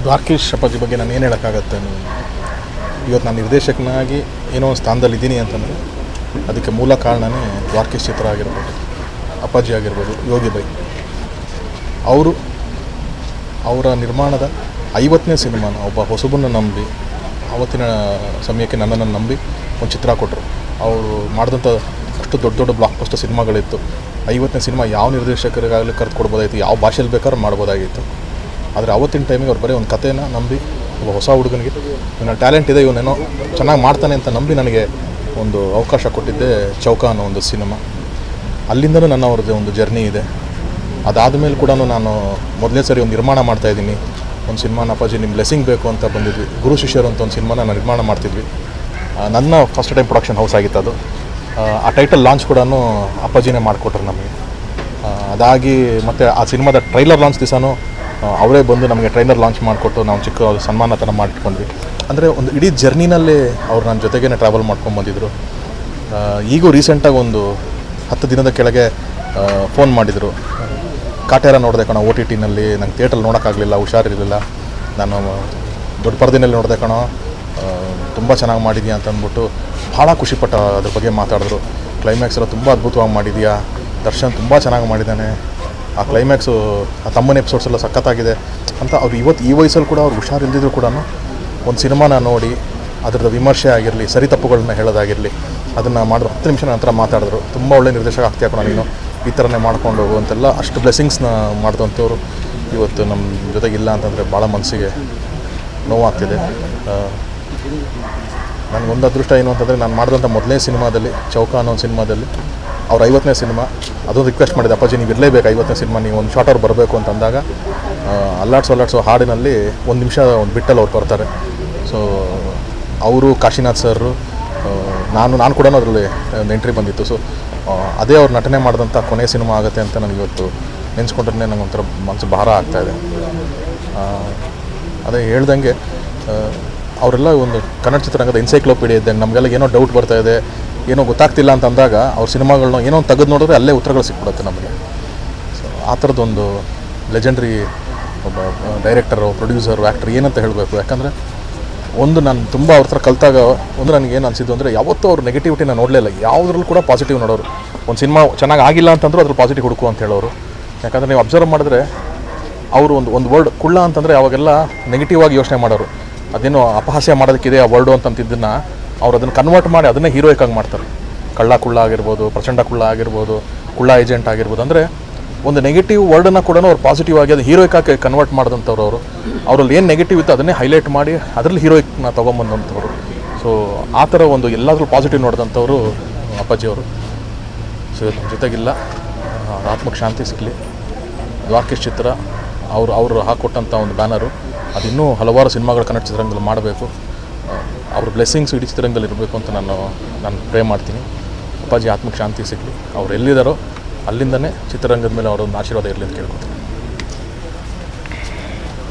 ದ್ವಾರಕೀಶ್ ಅಪ್ಪಾಜಿ ಬಗ್ಗೆ ನಾನು ಏನು ಹೇಳೋಕ್ಕಾಗತ್ತೆ. ಇವತ್ತು ನಾನು ನಿರ್ದೇಶಕನಾಗಿ ಏನೋ ಒಂದು ಸ್ಥಾನದಲ್ಲಿದ್ದೀನಿ ಅಂತಂದರೆ ಅದಕ್ಕೆ ಮೂಲ ಕಾರಣವೇ ದ್ವಾರಕೀಶ್ ಚಿತ್ರ ಆಗಿರ್ಬೋದು, ಅಪ್ಪಾಜಿ ಆಗಿರ್ಬೋದು, ಯೋಗಿ ಬೈ ಅವರು ಅವರ ನಿರ್ಮಾಣದ 50ನೇ ಸಿನಿಮಾನ ಒಬ್ಬ ಹೊಸಬನ್ನು ನಂಬಿ ಆವತ್ತಿನ ಸಮಯಕ್ಕೆ ನನ್ನನ್ನು ನಂಬಿ ಒಂದು ಚಿತ್ರ ಕೊಟ್ಟರು. ಅವರು ಮಾಡಿದಂಥ ಅಷ್ಟು ದೊಡ್ಡ ದೊಡ್ಡ ಬ್ಲಾಕ್ ಬಸ್ಟರ್ ಸಿನಿಮಾಗಳಿತ್ತು. 50ನೇ ಸಿನಿಮಾ ಯಾವ ನಿರ್ದೇಶಕರಿಗಾಗಲಿ ಕರೆದು ಕೊಡ್ಬೋದಾಗಿತ್ತು, ಯಾವ ಭಾಷೆಯಲ್ಲಿ ಬೇಕಾದ್ರೂ ಮಾಡ್ಬೋದಾಗಿತ್ತು. ಆದರೆ ಅವತ್ತಿನ ಟೈಮಿಗೆ ಅವ್ರು ಬರೀ ಒಂದು ಕಥೆನ ನಂಬಿ ಒಬ್ಬ ಹೊಸ ಹುಡುಗನಿಗೆ ಇವನ ಟ್ಯಾಲೆಂಟ್ ಇದೆ, ಇವನೇನೋ ಚೆನ್ನಾಗಿ ಮಾಡ್ತಾನೆ ಅಂತ ನಂಬಿ ನನಗೆ ಒಂದು ಅವಕಾಶ ಕೊಟ್ಟಿದ್ದೆ ಚೌಕ ಅನ್ನೋ ಒಂದು ಸಿನಿಮಾ. ಅಲ್ಲಿಂದಲೂ ನನ್ನ ಅವ್ರದ್ದು ಒಂದು ಜರ್ನಿ ಇದೆ. ಅದಾದಮೇಲೆ ಕೂಡ ನಾನು ಮೊದಲನೇ ಸರಿ ಒಂದು ನಿರ್ಮಾಣ ಮಾಡ್ತಾಯಿದ್ದೀನಿ. ಒಂದು ಸಿನಿಮಾನ ಅಪ್ಪಾಜಿ ನಿಮ್ಮ ಬ್ಲೆಸ್ಸಿಂಗ್ ಬೇಕು ಅಂತ ಬಂದಿದ್ವಿ. ಗುರು ಶಿಷ್ಯರು ಅಂತ ಒಂದು ಸಿನಿಮಾನ ನಾನು ನಿರ್ಮಾಣ ಮಾಡ್ತಿದ್ವಿ. ನನ್ನ ಫಸ್ಟ್ ಟೈಮ್ ಪ್ರೊಡಕ್ಷನ್ ಹೌಸ್ ಆಗಿತ್ತು ಅದು. ಆ ಟೈಟಲ್ ಲಾಂಚ್ ಕೂಡ ಅಪ್ಪಾಜಿನೇ ಮಾಡಿಕೊಟ್ರು ನಮಗೆ. ಅದಾಗಿ ಮತ್ತು ಆ ಸಿನಿಮಾದ ಟ್ರೈಲರ್ ಲಾಂಚ್ ದಿವಸನೂ ಅವರೇ ಬಂದು ನಮಗೆ ಟ್ರೈಲರ್ ಲಾಂಚ್ ಮಾಡಿಕೊಟ್ಟು ನಾವು ಚಿಕ್ಕ ಸನ್ಮಾನ ಥರ ಮಾಡಿಟ್ಕೊಂಡ್ವಿ. ಅಂದರೆ ಒಂದು ಇಡೀ ಜರ್ನಿನಲ್ಲಿ ಅವ್ರು ನನ್ನ ಜೊತೆಗೇ ಟ್ರಾವೆಲ್ ಮಾಡ್ಕೊಂಡು ಬಂದಿದ್ದರು. ಈಗೂ ರೀಸೆಂಟಾಗಿ ಒಂದು 10 ದಿನದ ಕೆಳಗೆ ಫೋನ್ ಮಾಡಿದರು, ಕಾಟೇರ ನೋಡಿದೆ ಕಣೋ OTT ನಲ್ಲಿ, ನಂಗೆ ಥಿಯೇಟ್ರಲ್ಲಿ ನೋಡೋಕ್ಕಾಗಲಿಲ್ಲ, ಹುಷಾರಿರಲಿಲ್ಲ, ನಾನು ದೊಡ್ಡ ಪರದೆಯಲ್ಲಿ ನೋಡಿದೆ ಕಣೋ, ತುಂಬ ಚೆನ್ನಾಗಿ ಮಾಡಿದ್ಯಾ ಅಂತ ಅಂದ್ಬಿಟ್ಟು ಭಾಳ ಖುಷಿಪಟ್ಟ ಅದ್ರ ಬಗ್ಗೆ ಮಾತಾಡಿದ್ರು. ಕ್ಲೈಮ್ಯಾಕ್ಸ್ ಎಲ್ಲ ತುಂಬ ಅದ್ಭುತವಾಗಿ ಮಾಡಿದ್ಯಾ, ದರ್ಶನ್ ತುಂಬ ಚೆನ್ನಾಗಿ ಮಾಡಿದ್ದಾನೆ, ಆ ಕ್ಲೈಮ್ಯಾಕ್ಸು ಆ ತಮ್ಮನ ಎಪಿಸೋಡ್ಸ್ ಎಲ್ಲ ಸಖತ್ತಾಗಿದೆ ಅಂತ. ಅವ್ರು ಇವತ್ತು ಈ ವಯಸ್ಸಲ್ಲಿ ಕೂಡ ಅವ್ರು ಹುಷಾರಿಲ್ದಿದ್ರು ಕೂಡ ಒಂದು ಸಿನಿಮಾನ ನೋಡಿ ಅದರದ್ದು ವಿಮರ್ಶೆ ಆಗಿರಲಿ, ಸರಿ ತಪ್ಪುಗಳನ್ನ ಹೇಳೋದಾಗಿರಲಿ, ಅದನ್ನು ಮಾಡಿದ್ರು 10 ನಿಮಿಷ ನಂತರ ಮಾತಾಡಿದ್ರು. ತುಂಬ ಒಳ್ಳೆ ನಿರ್ದೇಶಕ ಆಗ್ತೀಯ ಕಣ ನೀನು, ಈ ಥರನೇ ಮಾಡ್ಕೊಂಡು ಹೋಗು ಅಂತೆಲ್ಲ ಅಷ್ಟು ಬ್ಲೆಸ್ಸಿಂಗ್ಸ್ನ ಮಾಡಿದಂಥವ್ರು ಇವತ್ತು ನಮ್ಮ ಜೊತೆಗಿಲ್ಲ ಅಂತಂದರೆ ಭಾಳ ಮನಸ್ಸಿಗೆ ನೋವಾಗ್ತಿದೆ. ನನಗೊಂದು ಅದೃಷ್ಟ ಏನು ಅಂತಂದರೆ ನಾನು ಮಾಡಿದಂಥ ಮೊದಲನೇ ಸಿನಿಮಾದಲ್ಲಿ ಚೌಕ ಅನ್ನೋ ಒಂದು ಸಿನಿಮಾದಲ್ಲಿ ಅವ್ರ 50ನೇ ಸಿನಿಮಾ ಅದೊಂದು ರಿಕ್ವೆಸ್ಟ್ ಮಾಡಿದೆ, ಅಪ್ಪಾಜಿ ನೀವು ಇರಲೇಬೇಕು 50ನೇ ಸಿನಿಮಾ, ನೀವು ಒಂದು ಶಾರ್ಟ್ ಅವ್ರು ಬರಬೇಕು ಅಂತ ಅಂದಾಗ ಅಲ್ಲಾಡ್ಸೋ ಹಾಡಿನಲ್ಲಿ 1 ನಿಮಿಷ ಒಂದು ಬಿಟ್ಟಲ್ಲಿ ಅವ್ರು ಬರ್ತಾರೆ. ಸೊ ಅವರು ಕಾಶಿನಾಥ್ ಸರ್, ನಾನು ಕೂಡ ಅದರಲ್ಲಿ ಒಂದು ಎಂಟ್ರಿ ಬಂದಿತ್ತು. ಸೊ ಅದೇ ಅವ್ರು ನಟನೆ ಮಾಡಿದಂಥ ಕೊನೆ ಸಿನಿಮಾ ಆಗುತ್ತೆ ಅಂತ ನನಗೆ ಇವತ್ತು ನೆನೆಸ್ಕೊಂಡ್ರೆ ನನಗೆ ಒಂಥರ ಮನಸ್ಸು ಭಾರ ಆಗ್ತಾಯಿದೆ. ಅದೇ ಹೇಳ್ದಂಗೆ ಅವರೆಲ್ಲ ಒಂದು ಕನ್ನಡ ಚಿತ್ರರಂಗದ ಎನ್ಸೈಕ್ಲೋಪೀಡಿಯಾ ಇದ್ದಂಗೆ. ನಮಗೆಲ್ಲ ಏನೋ ಡೌಟ್ ಬರ್ತಾಯಿದೆ, ಏನೋ ಗೊತ್ತಾಗ್ತಿಲ್ಲ ಅಂತ ಅಂದಾಗ ಅವ್ರ ಸಿನಿಮಾಗಳನ್ನ ಏನೋ ಒಂದು ತೆಗೆದು ನೋಡಿದ್ರೆ ಅಲ್ಲೇ ಉತ್ತರಗಳು ಸಿಕ್ಬಿಡುತ್ತೆ ನಮಗೆ. ಸೊ ಆ ಥರದ್ದೊಂದು ಲೆಜೆಂಡ್ರಿ ಒಬ್ಬ ಡೈರೆಕ್ಟರು, ಪ್ರೊಡ್ಯೂಸರು, ಆ್ಯಕ್ಟ್ರ್ ಏನಂತ ಹೇಳಬೇಕು. ಯಾಕಂದರೆ ಒಂದು ನಾನು ತುಂಬ ಅವ್ರ ಹತ್ರ ಕಲಿತಾಗ ಒಂದು ನನಗೇನು ಅನಿಸಿದ್ದು ಅಂದರೆ ಯಾವತ್ತೂ ಅವ್ರು ನೆಗೆಟಿವಿಟಿನ ನೋಡಲೇ ಇಲ್ಲ, ಯಾವುದ್ರಲ್ಲೂ ಕೂಡ ಪಾಸಿಟಿವ್ ನೋಡೋರು. ಒಂದು ಸಿನಿಮಾ ಚೆನ್ನಾಗಿ ಆಗಿಲ್ಲ ಅಂತಂದ್ರೂ ಅದ್ರಲ್ಲಿ ಪಾಸಿಟಿವ್ ಹುಡುಕು ಅಂತ ಹೇಳೋರು. ಯಾಕಂದರೆ ನೀವು ಅಬ್ಸರ್ವ್ ಮಾಡಿದ್ರೆ ಅವರು ಒಂದು ವರ್ಡ್ ಕುಳ್ಳ ಅಂತಂದರೆ ಅವಾಗೆಲ್ಲ ನೆಗೆಟಿವ್ ಆಗಿ ಯೋಚನೆ ಮಾಡೋರು. ಅದೇನೋ ಅಪಹಾಸ್ಯ ಮಾಡೋದಕ್ಕಿದೆ ಆ ವರ್ಡು ಅಂತಂತಿದ್ದನ್ನು ಅವ್ರು ಅದನ್ನು ಕನ್ವರ್ಟ್ ಮಾಡಿ ಅದನ್ನೇ ಹೀರೋಯಿಕ್ ಆಗಿ ಮಾಡ್ತಾರೆ. ಕುಳ್ಳ ಆಗಿರ್ಬೋದು, ಪ್ರಚಂಡ ಕುಳ್ಳ ಆಗಿರ್ಬೋದು, ಕುಳ್ಳ ಏಜೆಂಟ್ ಆಗಿರ್ಬೋದು. ಅಂದರೆ ಒಂದು ನೆಗೆಟಿವ್ ವರ್ಡನ್ನು ಕೂಡ ಅವ್ರು ಪಾಸಿಟಿವ್ ಆಗಿ ಅದು ಹೀರೋಯಿಕ್ ಆಗಿ ಕನ್ವರ್ಟ್ ಮಾಡಿದಂಥವ್ರು ಅವರು. ಅವರಲ್ಲಿ ಏನು ನೆಗೆಟಿವ್ ಇತ್ತು ಅದನ್ನೇ ಹೈಲೈಟ್ ಮಾಡಿ ಅದರಲ್ಲಿ ಹೀರೋಯಿಕ್ನ ತೊಗೊಂಬಂದಂಥವ್ರು. ಸೊ ಆ ಥರ ಒಂದು ಎಲ್ಲಾದರೂ ಪಾಸಿಟಿವ್ ನೋಡಿದಂಥವ್ರು ಅಪ್ಪಾಜಿಯವರು. ಸೊ ನಮ್ಮ ಜೊತೆಗಿಲ್ಲ, ಆತ್ಮಕ್ಕೆ ಶಾಂತಿ ಸಿಗಲಿ. ದ್ವಾರಕೀಶ್ ಚಿತ್ರ ಅವರು ಹಾಕ್ಕೊಟ್ಟಂಥ ಒಂದು ಬ್ಯಾನರು ಅದಿನ್ನೂ ಹಲವಾರು ಸಿನಿಮಾಗಳು ಕನ್ನಡ ಚಿತ್ರರಂಗದಲ್ಲಿ ಮಾಡಬೇಕು. ಅವ್ರ ಬ್ಲೆಸ್ಸಿಂಗ್ಸ್ ಇಡೀ ಚಿತ್ರರಂಗದಲ್ಲಿ ಇರಬೇಕು ಅಂತ ನಾನು ಪ್ರೇ ಮಾಡ್ತೀನಿ. ಅಪ್ಪಾಜಿ ಆತ್ಮಕ್ಕೆ ಶಾಂತಿ ಸಿಗಲಿ. ಅವ್ರು ಎಲ್ಲಿದ್ದಾರೋ ಅಲ್ಲಿಂದನೇ ಚಿತ್ರರಂಗದ ಮೇಲೆ ಅವರೊಂದು ಆಶೀರ್ವಾದ ಇರಲಿ ಅಂತ ಕೇಳ್ಕೊತೀನಿ.